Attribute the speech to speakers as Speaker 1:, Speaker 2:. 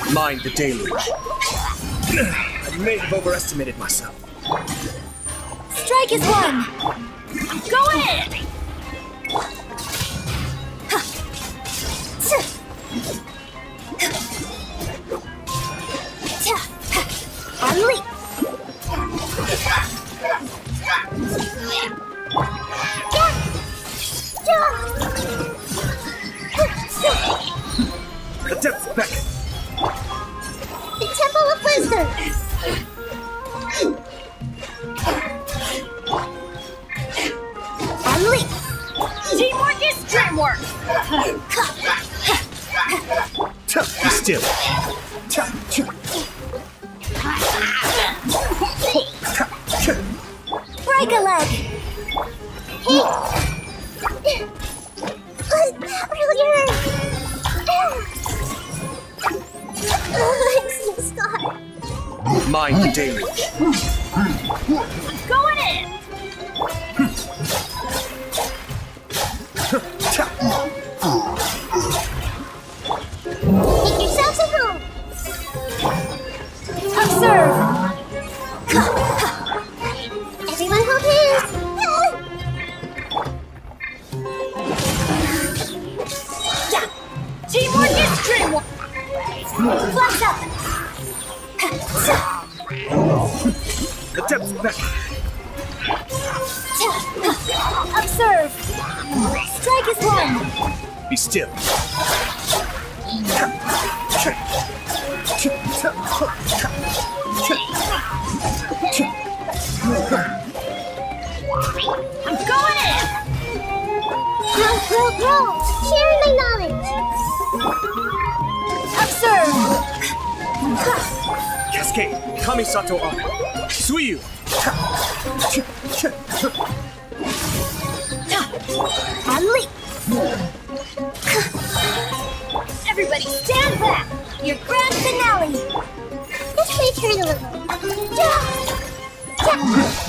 Speaker 1: Mind the deluge. I may have overestimated myself.
Speaker 2: Strike is one! Go ahead! Unleash!
Speaker 1: The depths beckon.
Speaker 2: The Temple of Wisdom! Unleash! Teamwork is dreamwork!
Speaker 1: Be still.
Speaker 2: Break a leg! Hey! That really hurt! I'm so scarred.
Speaker 1: Mind the deluge.
Speaker 2: Going in! Make yourselves at home! Observe! Everyone hold hands! Teamwork is dreamwork! Flex up!
Speaker 1: The depths beckon.
Speaker 2: Observe! Strike is one!
Speaker 1: Be still.
Speaker 2: I'm going in! Grow! Sharing my knowledge! Observe!
Speaker 1: Cascade. Kamisato Arc. Suiyu.
Speaker 2: Unleash! Everybody stand back! Your grand finale! Let's return a little.